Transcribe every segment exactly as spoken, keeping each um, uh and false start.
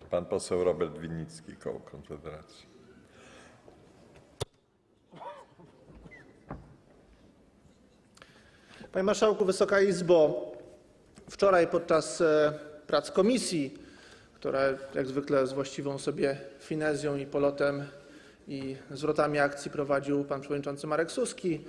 Pan poseł Robert Winnicki, koło Konfederacji. Panie Marszałku, Wysoka Izbo! Wczoraj podczas prac komisji, które jak zwykle z właściwą sobie finezją i polotem i zwrotami akcji prowadził pan przewodniczący Marek Suski,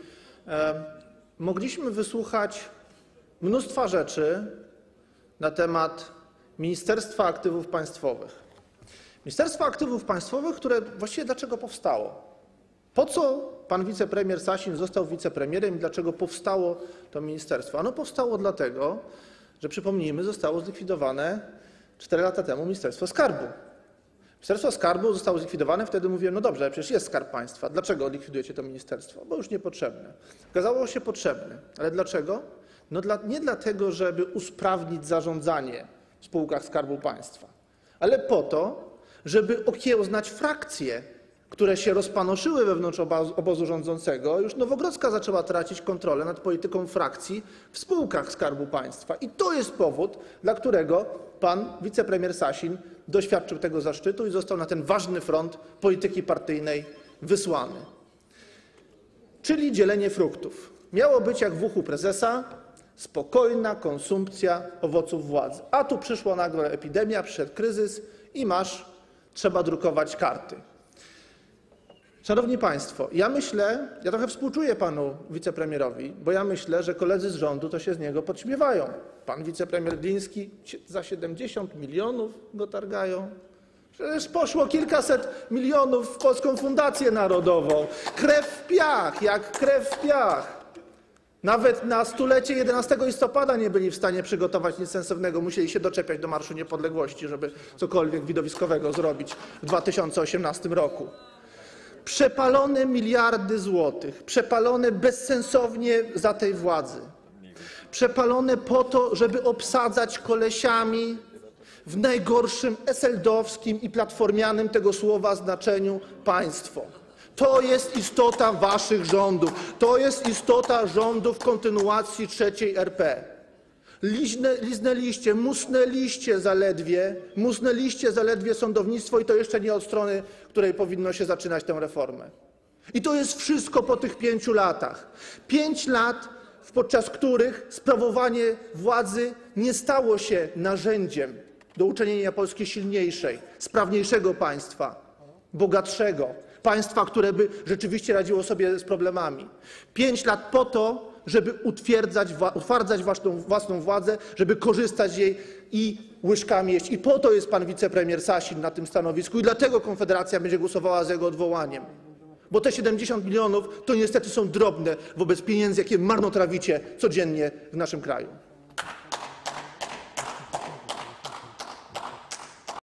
mogliśmy wysłuchać mnóstwa rzeczy na temat Ministerstwa Aktywów Państwowych. Ministerstwa Aktywów Państwowych, które właściwie dlaczego powstało? Po co pan wicepremier Sasin został wicepremierem i dlaczego powstało to ministerstwo? Ono powstało dlatego, że przypomnijmy, zostało zlikwidowane cztery lata temu Ministerstwo Skarbu. Ministerstwo Skarbu zostało zlikwidowane, wtedy mówiłem, no dobrze, ale przecież jest Skarb Państwa. Dlaczego likwidujecie to ministerstwo? Bo już niepotrzebne. Okazało się potrzebne. Ale dlaczego? No dla, nie dlatego, żeby usprawnić zarządzanie w spółkach Skarbu Państwa, ale po to, żeby okiełznać frakcje, które się rozpanoszyły wewnątrz obozu rządzącego. Już Nowogrodzka zaczęła tracić kontrolę nad polityką frakcji w spółkach Skarbu Państwa. I to jest powód, dla którego pan wicepremier Sasin doświadczył tego zaszczytu i został na ten ważny front polityki partyjnej wysłany. Czyli dzielenie fruktów. Miało być jak w uchu prezesa, spokojna konsumpcja owoców władzy. A tu przyszła nagle epidemia, przyszedł kryzys i masz, trzeba drukować karty. Szanowni Państwo, ja myślę, ja trochę współczuję panu wicepremierowi, bo ja myślę, że koledzy z rządu to się z niego podśmiewają. Pan wicepremier Gliński za siedemdziesiąt milionów go targają. Przecież poszło kilkaset milionów w Polską Fundację Narodową. Krew w piach, jak krew w piach. Nawet na stulecie jedenastego listopada nie byli w stanie przygotować nic sensownego. Musieli się doczepiać do Marszu Niepodległości, żeby cokolwiek widowiskowego zrobić w dwa tysiące osiemnastym roku. Przepalone miliardy złotych, przepalone bezsensownie za tej władzy, przepalone po to, żeby obsadzać kolesiami w najgorszym eseldowskim i platformianym tego słowa znaczeniu państwo. To jest istota waszych rządów, to jest istota rządów kontynuacji trzeciej R P. Liźne, liznęliście, musnęliście zaledwie, musnęliście zaledwie sądownictwo i to jeszcze nie od strony, której powinno się zaczynać tę reformę. I to jest wszystko po tych pięciu latach. Pięć lat, podczas których sprawowanie władzy nie stało się narzędziem do uczynienia Polski silniejszej, sprawniejszego państwa, bogatszego, państwa, które by rzeczywiście radziło sobie z problemami. Pięć lat po to, żeby utwierdzać, utwardzać własną, własną władzę, żeby korzystać z jej i łyżkami jeść. I po to jest pan wicepremier Sasin na tym stanowisku i dlatego Konfederacja będzie głosowała za jego odwołaniem. Bo te siedemdziesiąt milionów to niestety są drobne wobec pieniędzy, jakie marnotrawicie codziennie w naszym kraju.